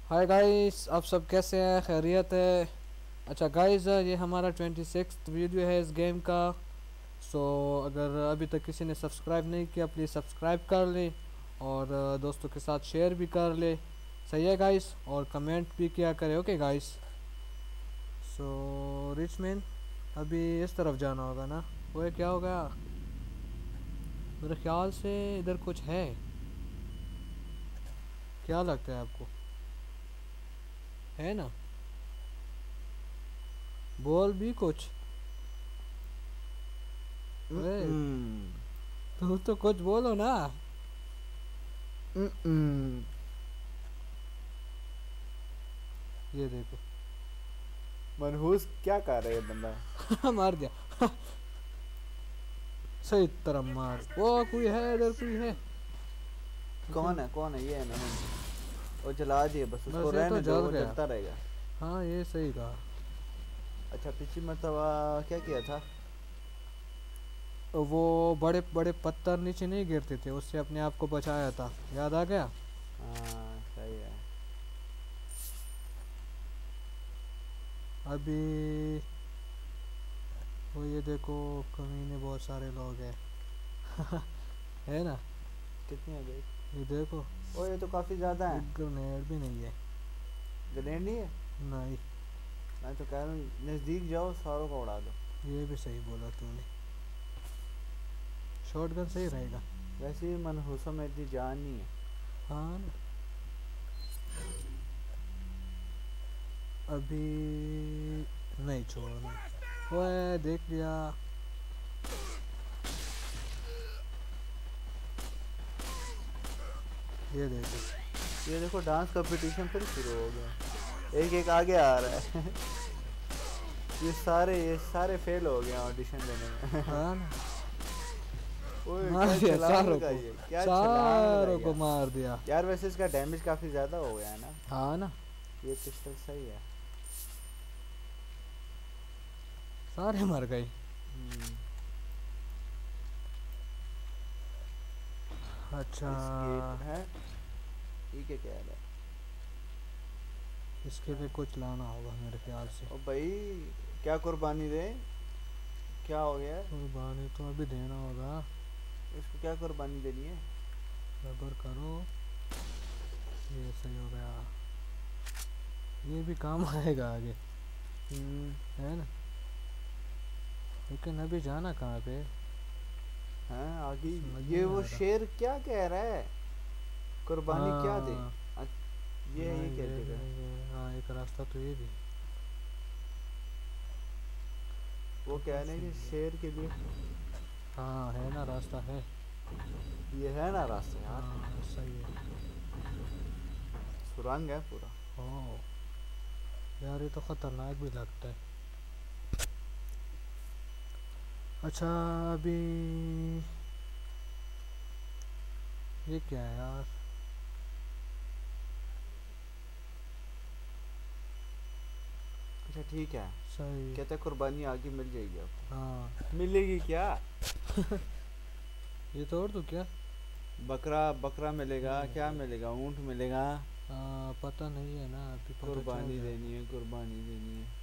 Hi guys, आप सब कैसे हैं? खैरियत है? अच्छा गाइस, ये हमारा 26th वीडियो है इस गेम का। सो अगर अभी तक किसी ने सब्सक्राइब नहीं किया, प्लीज़ सब्सक्राइब कर ले और दोस्तों के साथ शेयर भी कर ले। सही है गाइस? और कमेंट भी किया करें। Okay guys. सो रिचमैन, अभी इस तरफ जाना होगा ना? वो क्या हो गया? मेरे ख्याल से इधर कुछ है। क्या लगता है आपको? है ना? बोल भी कुछ। अरे Mm-mm. तू तो कुछ बोलो ना। Mm-mm. ये देखो। मनहूस क्या कर रहा है ये बंदा? मार दिया। सही तरह मार। वो कोई है, इधर कोई है लेकिन। कौन है? ये है ना मनहूस। वो जला दिए, बस उसको बस ये तो रहने दो, जल वो गया। जलता रहेगा। हाँ, ये सही कहा। अच्छा, पिछली मर्तबा क्या किया था? वो बड़े बड़े पत्थर नीचे नहीं गिरते थे, उससे अपने आप को बचाया था। याद आ गया? हाँ, सही है। अभी वो ये देखो, कमीने बहुत सारे लोग हैं। है ना? कितनी है देख। ये देखो। ओ, ये तो काफी ज्यादा है। एक ग्रेनेड भी नहीं है। ग्रेनेड नहीं है? नहीं। मैं तो कह रहा हूँ नजदीक जाओ, सारों को उड़ा दो। ये भी सही बोला तूने। शॉटगन सही रहेगा। वैसे ही मनहूसों में इतनी जान नहीं है। हाँ ना। अभी नहीं छोड़ना। ओए देख लिया। ये देखो। ये देखो, डांस कंपटीशन फिर शुरू हो गया। एक एक आगे आ रहा है। ये सारे फेल हो गए ऑडिशन देने में। हाँ ना। ओए, मार क्या दिया छलांग सारों को। लगाई है, क्या छलांग सारों लगाई को है। मार दिया। यार वैसे इसका डैमेज काफी ज्यादा हो गया है ना। हाँ ना। ये पिस्टल सही है। सारे मर गए। हम्म। अच्छा। इस गेट है। ठीक है, क्या है? इसके क्या लिए है? कुछ लाना होगा मेरे ख्याल से। ओ भाई, क्या कुर्बानी दे? क्या हो गया है? कुर्बानी तो अभी देना होगा। इसको क्या कुर्बानी देनी है? सब्र करो। ये सही हो गया। ये भी काम आएगा आगे। हम्म। है ना? लेकिन अभी जाना कहाँ पे? हैं आगे? समझ में ये नहीं वो आ रहा। शेर क्या कह रहा है? कुर्बानी क्या दे? हाँ। ये है, ये नहीं, क्या ये जगह है? नहीं है। हाँ, एक रास्ता तो ये भी। वो तो कह कुछ रहे हैं कि नहीं है। शेर के लिए। हाँ, है ना, रास्ता है। ये है ना रास्ता यार। हाँ सही है। सुरंग है पूरा। ओ यार, ये तो खतरनाक भी लगता है। अच्छा। अभी ये क्या है यार? अच्छा, ठीक है। सही। कहते हैं कुर्बानी आगे मिल जाएगी हाँ। आपको। मिलेगी क्या? ये तोड़ दूँ क्या? बकरा बकरा मिलेगा, नहीं क्या नहीं। मिलेगा? ऊंट मिलेगा? पता नहीं है ना, अभी पता चल कुर्बानी जाएगा। देनी है, कुर्बानी देनी है।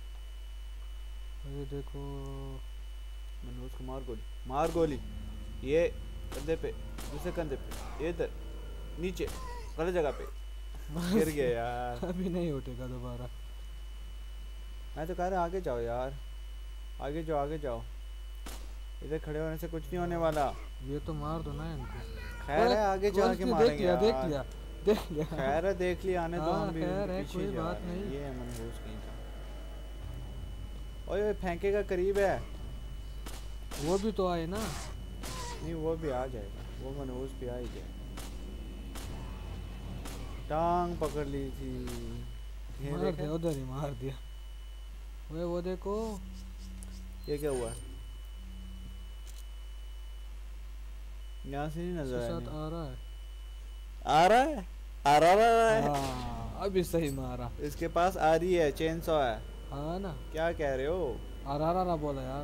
ये देखो। मैंने उसको मार गोली, मार गोली। ये कंधे पे, दूसरे कंधे पे, इधर नीचे, गलत जगह पे। गिर बस। गया यार। अभी नहीं उठेगा दोबारा। मैं तो कह रहा आगे जाओ यार। आगे जाओ, आगे जाओ। इधर खड़े होने से कुछ नहीं होने वाला। ये तो मार दो ना इनको। खैर ओए, है, आगे कोई जाके नहीं, देख मारेंगे लिया देख यार। लिया। देख लिया। खैर है, देख लिया, आने दो, हाँ हम भी खैर उनके है, पीछे ही कोई जा बात रहे हैं। नहीं। ये है मनहूस कहीं का। ओए ओए, फेंकेगा, करीब है। वो भी तो आए ना। नहीं, वो भी आ जाएगा, वो मनहूस भी आ ही जाएगा। टांग पकड़ ली थी। ये मार देखे। दिया, उधर ही मार दिया। वो देखो। ये क्या हुआ? यहाँ से नहीं इसके नजर साथ आने। आ रहा है। आ रहा है, आ रहा है। हाँ, अभी सही मारा। इसके पास आ रही है, चेन सॉ है। हाँ ना। क्या कह रहे हो? अरारा ना बोला यार।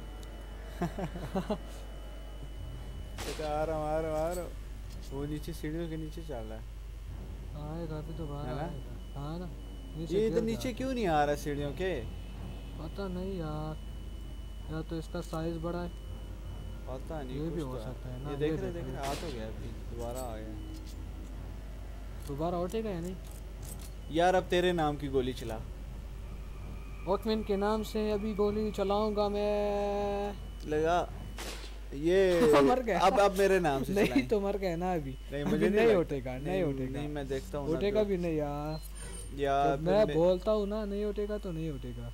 कहता आ रहा हूँ, आ रहा हूँ, आ रहा हूँ। वो नीचे सीढ़ियों के नीचे चल रहा आएगा, अभी तो बाहर है ना? आएगा। हाँ ना, नीचे ये इधर गिर नीचे जाता क्यों नहीं आ रहा सीढ़ियों के? है। पता नहीं यार, या तो इसका साइज बड़ा है। पता नहीं, ये भी कुछ हो तो है। सकता है ना, ये ये देख देखो रहे आ तो गया अभी, दोबारा आ गया। दोबारा उठेगा या नहीं? यार अब तेरे नाम की गोली चला। वॉकमैन के नाम से अभी गोली चलाऊंगा मैं। लगा ये। मर गया। अब मेरे नाम से नहीं चलाएं। तो मर गया ना अभी। नहीं अभी मुझे नहीं नहीं लगता। उठेगा, नहीं उठेगा। नहीं मैं देखता हूँ ना उठेगा जो। भी नहीं यार। यार जब फिर मैं बोलता हूँ ना नहीं उठेगा तो नहीं उठेगा।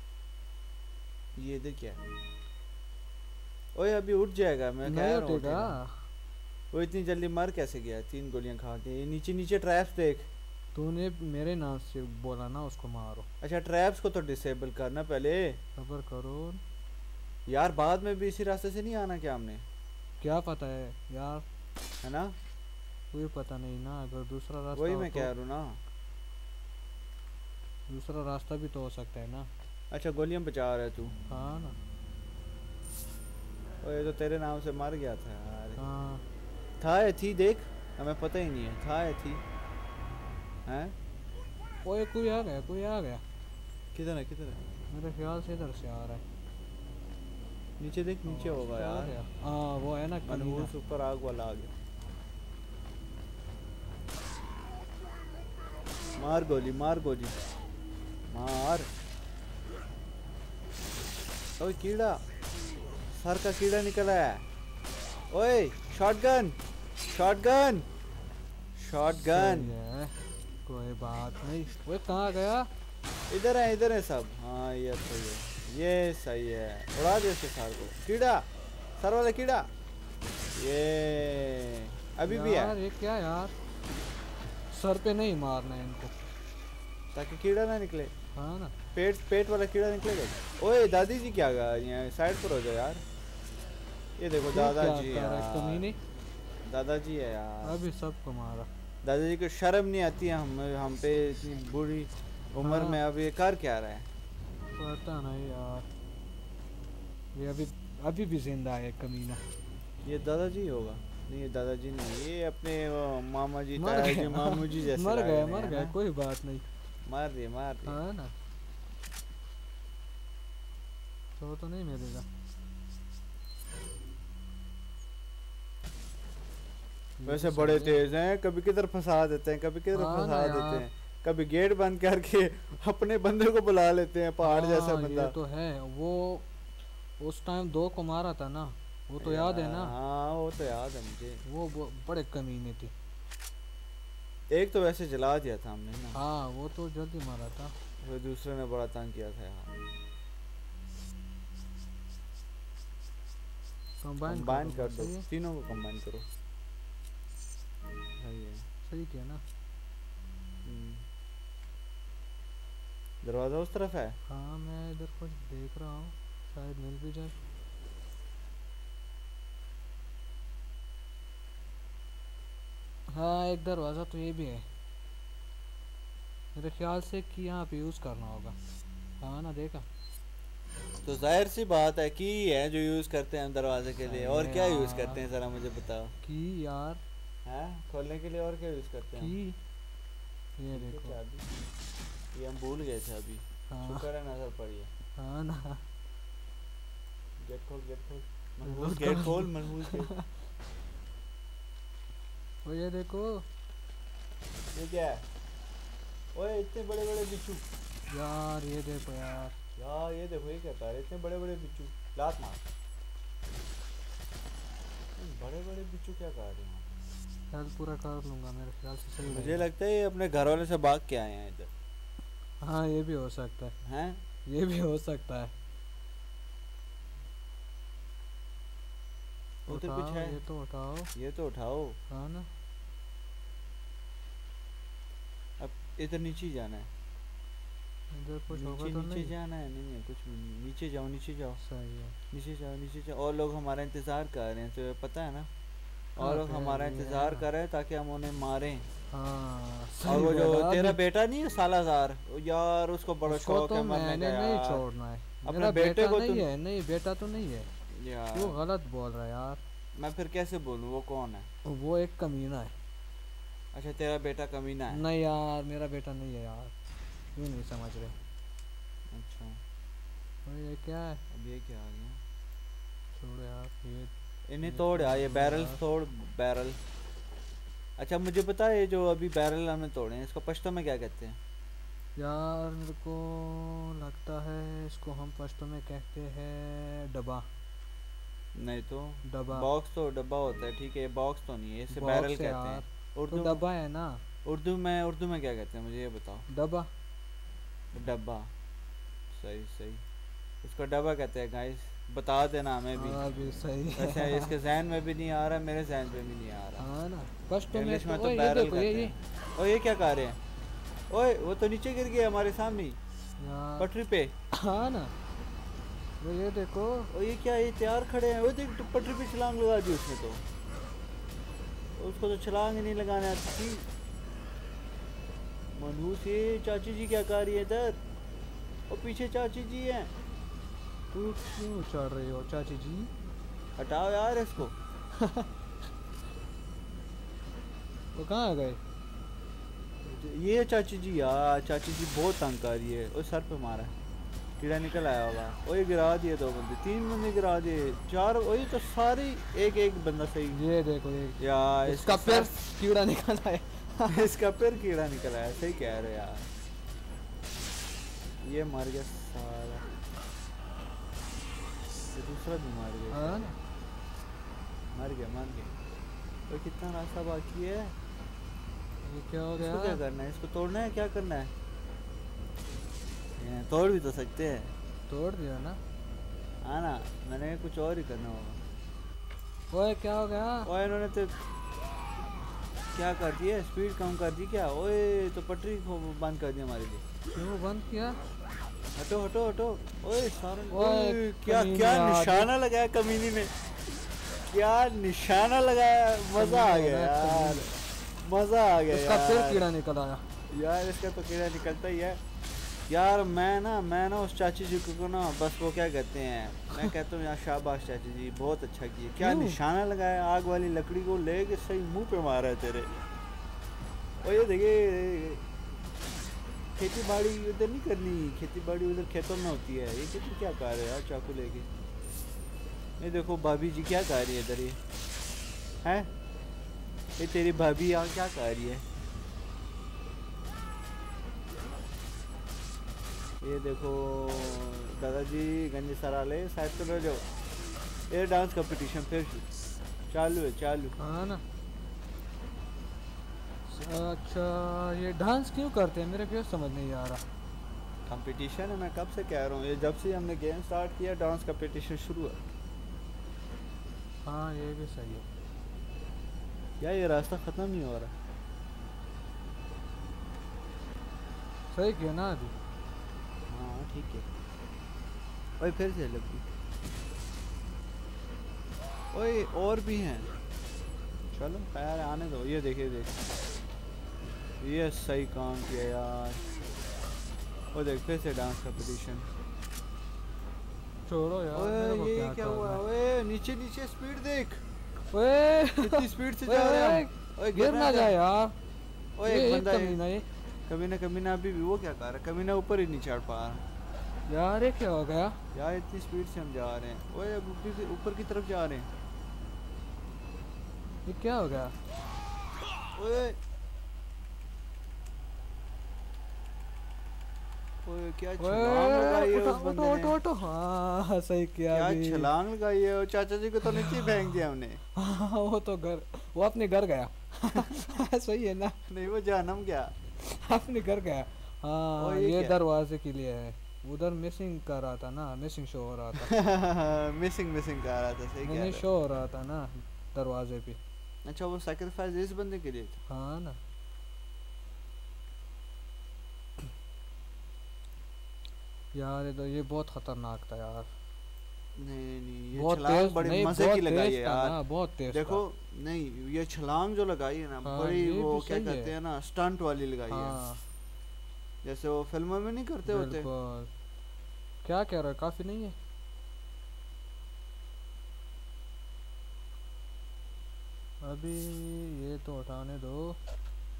ये देख क्या है? ओए अभी उठ जाएगा, मैं कह नहीं रहा हूँ उठेगा। वो इतनी जल्दी मर कैसे गया? 3 गोलियां खा के। ये नीचे नीचे ट्रैप्स देख। तूने मेरे नाम से बोला ना, उसको मारो। अच्छा ट्रैप्स को तो डिसेबल करना पहले। सबर करो। यार बाद में भी इसी रास्ते से नहीं आना क्या हमने? क्या पता है यार, है ना? कोई पता नहीं ना, अगर दूसरा रास्ता वही हो मैं तो कह रहा हूँ ना। दूसरा रास्ता भी तो हो सकता है ना। अच्छा गोलियां बचा रहा है तू? हाँ ना। ओए तो तेरे नाम से मर गया था यार। हाँ था या थी देख, हमें पता ही नहीं है था या थी। हैं? ओए कोई आ गया, कोई आ गया। किधर है किधर है? मेरे ख्याल से इधर से आ रहा है। नीचे देख, नीचे होगा क्या आ यार। गया? हाँ वो है ना कमीना। मनहूस ऊपर आग वाला आ गया। मार गोली मार गोली मार। ओए कीड़ा, सर का कीड़ा निकला है। ओए शॉटगन शॉटगन शॉटगन। सही है, कोई बात नहीं। वो कहाँ गया? इधर है सब। हाँ ये सही है, ये सही है। उड़ा दे उसके सर को। कीड़ा, सर वाला कीड़ा। ये अभी भी यार है। ये क्या यार, सर पे नहीं मारना है इनको। ताकि कीड़ा ना निकले। हाँ ना। पेट वाला कीड़ा निकलेगा। ओए दादी जी क्या गा यहाँ साइड पर हो जाओ यार। ये देखो तू क्या दादाजी कर रहा है कमीने? यार। दादाजी है यार। अभी सबको मारा। दादाजी को शर्म नहीं आती है हम पे इतनी बुरी उम्र हाँ। में। अब ये कर क्या रहा है? पता नहीं यार, ये अभी भी जिंदा है कमीना। ये दादाजी होगा? नहीं ये दादाजी नहीं, ये अपने वो मामा जी मर ताया जी गया। मामू जी जैसे मर लग गया, रहे मर हैं गया, ना? कोई बात नहीं। मार दिए मार दिए। हाँ ना, तो नहीं मिलेगा। वैसे तो बड़े सही है। तेज हैं, कभी किधर फंसा देते हैं, कभी किधर हाँ फंसा ना देते यार। हैं। कभी गेट बंद करके अपने बंदे को बुला लेते हैं, पहाड़ जैसा हाँ, बंदा। ये तो है। वो उस टाइम 2 को मारा था ना, वो तो याद है ना। हाँ वो तो याद है मुझे। वो बड़े कमीने थे। एक तो वैसे जला दिया था हमने ना। हाँ वो तो जल्दी मारा था। फिर दूसरे ने बड़ा तंग किया था यार। कंबाइन कर दो, सही है। तीनों को कंबाइन करो। सही है। सही किया ना। दरवाजा उस तरफ है। हाँ मैं इधर कुछ देख रहा हूँ, शायद मिल भी जाए। हाँ एक दरवाज़ा तो ये भी है मेरे ख्याल से कि यहाँ पे यूज़ करना होगा। हाँ ना, देखा। तो जाहिर सी बात है कि है जो यूज करते हैं हम दरवाजे के लिए। और अरे क्या यूज यार। करते हैं जरा मुझे बताओ। की यार, हैं खोलने के लिए और क्या यूज करते हैं? की ये ये देखो। चाबी, ये हम भूल गए थे अभी। हाँ। शुक्र है नजर पड़ी है। हाँ ना। गेट खोल मनहूस जरूर गेट खोल। खोल मनहूस गेट। वो ये देखो ये क्या है? ओए इतने बड़े बड़े बिच्छू। यार, ये देखो यार। यार ये देखो ये क्या कर रहे हैं? इतने बड़े बड़े बिच्छू। लात मार। बड़े बड़े बिच्छू क्या कर रहे हैं? हेल्थ पूरा कर लूँगा मेरे ख्याल से, सही मुझे रहेगा। लगता है ये अपने घर वाले से भाग के आए हैं इधर। हाँ ये भी हो सकता है, हैं? ये भी हो सकता है। उधर उठाओ, कुछ है? ये तो उठाओ। ये तो उठाओ। हाँ ना। अब इधर नीचे ही जाना है। इधर कुछ होगा नीचे तो नीचे नहीं? जाना है। नहीं है कुछ भी नहीं। नीचे जाओ नीचे जाओ सही है। नीचे जाओ। और लोग हमारा इंतज़ार कर रहे हैं, तो पता है ना। और लोग पे हमारा ये है इंतज़ार ना। कर रहे हैं ताकि हम उन्हें मारें। हाँ और सही वो जो बोला। तेरा अभी बेटा नहीं है सालाजार, यार उसको बड़ा उसको शौक तो है मरने मैंने का नहीं यार। छोड़ना है। अपने मेरा बेटे बेटा को नहीं तुम है, नहीं बेटा तो नहीं है। यार वो गलत बोल रहा है यार। मैं फिर कैसे बोलूं वो कौन है? वो एक कमीना है। अच्छा तेरा बेटा कमीना है। नहीं यार मेरा बेटा नहीं है यार, क्यों नहीं समझ रहे। अच्छा अरे ये क्या है, अब ये क्या आ गया? छोड़ो यार इन्हें ये तोड़ यार, ये छोड़ो बैरल्स यार। तोड़, बैरल। अच्छा मुझे पता है, ये जो अभी बैरल हमने तोड़े हैं इसको पश्तो में क्या कहते हैं? यार मेरे को लगता है इसको हम पश्तो में कहते हैं डब्बा। नहीं तो डब्बा। बॉक्स तो डब्बा होता है, ठीक है, बॉक्स तो नहीं है, इसे बैरल बॉक्स है कहते हैं। यार, तो उर्दू, डब्बा है ना। उर्दू में क्या कहते हैं मुझे ये बताओ। डब्बा। डब्बा, सही सही, उसको डब्बा कहते हैं गाइस, बता देना हमें भी। हाँ भी सही है वैसे यार। इसके जहन में भी नहीं आ रहा, मेरे जहन में भी नहीं आ हाँ रहा। ना, पश्तो में इंग्लिश तो में तो ओए ये बैरल देखो कहते ये हैं। और ये क्या कर रहे हैं? ओए वो तो नीचे गिर गया हमारे सामने ही, यार। पटरी पे। हाँ ना, वो ये देखो। और ये क्या, ये तैयार खड़े हैं, वो देख पटरी पे छलांग लगा दी उसने तो। उसको तो छलांग ही नहीं लगाने आती थी। मनहूस, ये चाची जी क्या कर रही है इधर? और पीछे चाची जी हैं। तू क्यों चढ़ रही हो चाची जी? हटाओ यार इसको। वो कहाँ गए? ये चाची जी यार, चाची जी बहुत तंग कर रही है। और सर पे मारा है, कीड़ा निकल आया होगा। और ये गिरा दिए, 2 बंदे, 3 बंदे गिरा दिए, 4, वही तो सारी एक एक बंदा सही। ये देखो ये यार इसका इसका पैर कीड़ा निकल आया। इसका पैर कीड़ा निकल आया, सही कह रहे यार। ये मर गया सारा, ये दूसरा भी मर गया। हाँ ना, मर गया मर गया। तो कितना रास्ता बाकी है? ये क्या हो इसको क्या गया? करना है? इसको तोड़ना है, क्या करना है? तोड़ भी तो सकते हैं। तोड़ दिया ना। हाँ ना, मैंने कुछ और ही करना होगा। ओए क्या हो गया? ओए इन्होंने तो क्या कर दिया, स्पीड कम कर दी क्या? ओए तो पटरी को बंद कर दी हमारे लिए। क्यों बंद किया? हटो हटो हटो। ओए सारे, ओए क्या कमीने क्या यार, निशाना लगाया कमीनी ने, क्या निशाना लगाया। मजा आ गया यार, मजा आ गया इसका फिर यार। कीड़ा निकल आया। यार इसका तो कीड़ा निकलता ही है यार। मैं ना उस चाची जी को ना बस वो क्या कहते हैं, मैं कहता हूँ यार शाबाश चाची जी, बहुत अच्छा किया। क्या क्यों? निशाना लगाया, आग वाली लकड़ी को लेके सही मुंह पे मारा है तेरे। और ये देखिए, खेती बाड़ी उधर नहीं करनी, खेती बाड़ी उधर खेतों में होती है। ये कितनी क्या कर रहे हैं यार चाकू लेके। ये देखो भाभी जी क्या कर रही है इधर, ये है, ये तेरी भाभी यहाँ क्या कर रही है। ये देखो दादाजी गंजे सरा ले साइड पर रह जाओ। ये डांस कंपटीशन फिर चालू है, चालू। हाँ ना। अच्छा ये डांस क्यों करते हैं, मेरे क्यों समझ नहीं आ रहा। कंपटीशन है, मैं कब से कह रहा हूँ, ये जब से हमने गेम स्टार्ट किया डांस कंपटीशन शुरू है। हाँ ये भी सही है। यार ये रास्ता ख़त्म नहीं हो रहा। सही किया ना अभी। हाँ ठीक है। ओए फिर से लग गई। ओए और भी हैं, चलो खैर आने दो। ये देखिए देख, ये सही काम किया यार। ओ देख फिर से डांस कंपटीशन। छोड़ो यार, ओए मेरे को ये क्या क्या हुआ? करना है। ओए नीचे नीचे स्पीड देख, ओए कितनी स्पीड से ओए, जा रहे हैं ओए, हम। ओए गिर ना जाए यार। ओए ये एक एक बंदा है, कमीना ये। कमीना अभी भी वो क्या कर रहा है, कमीना ऊपर ही नहीं चढ़ पा रहा। यार ये क्या हो गया? यार इतनी स्पीड से हम जा रहे हैं। ओए अब ऊपर की तरफ जा रहे हैं। ये क्या हो गया? ओए ओए क्या छलांग लगाई है उठो उस उठो बंदे उठो ने। उठो, हाँ सही किया क्या अभी। छलांग लगाई है, और चाचा जी को तो नीचे ही फेंक दिया हमने। हाँ वो तो घर, वो अपने घर गया। सही है ना, नहीं वो जानम गया। अपने घर गया। और हाँ ये ये क्या? दरवाजे के लिए है, उधर मिसिंग कर रहा था ना, मिसिंग शो हो रहा था। मिसिंग मिसिंग कर रहा था, सही कह नहीं रहा शो हो रहा था ना दरवाजे पे। है। अच्छा वो सैक्रिफाइस इस बंदे के लिए था। हाँ ना। यार ये बहुत खतरनाक था यार। नहीं नहीं, ये बहुत छलांग तेज, बड़ी नहीं मजे बहुत की लगाई तेज है था यार। ना, बहुत तेज देखो था। नहीं, ये छलांग जो लगाई है ना, हाँ बड़ी ये वो भी क्या सही कहते है। हैं ना, स्टंट वाली लगाई है। हाँ जैसे वो फिल्मों में नहीं करते होते। बिल्कुल। क्या कह रहा है, काफी नहीं है? अभी ये तो उठाने दो।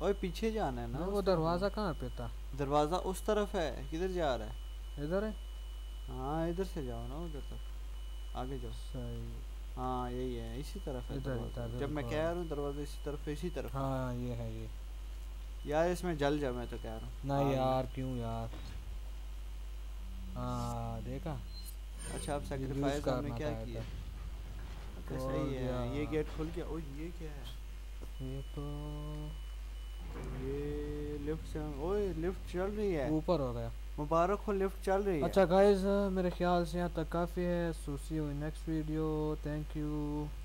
ओए पीछे जाना है ना वो उस तरफ। दरवाज़ा कहाँ पे था? दरवाजा उस तरफ है, किधर जा रहा है? इधर है। हाँ इधर से जाओ ना, उधर तक आगे जाओ। सही। हाँ यही है, इसी तरफ है इधर ही दरवाजा। था जब मैं बिल्कुल। कह रहा हूँ दरवाजा इसी तरफ है, इसी तरफ है। हाँ ये है ये। यार इसमें जल जा, मैं तो कह रहा हूँ नहीं आग में। यार क्यों यार। हाँ देखा। अच्छा अब यूज़ सेक्रीफाइस हमने करना क्या था किया? इधर। अच्छा खोल सही दिया। है, ये गेट खुल गया। ओए ये क्या है? ये तो ये लिफ्ट से, ओए लिफ्ट चल रही है। ऊपर हो गया। मुबारक हो, लिफ्ट चल रही है। अच्छा गाइस, मेरे ख्याल से यहाँ तक काफ़ी है। So see you in next video. Thank you.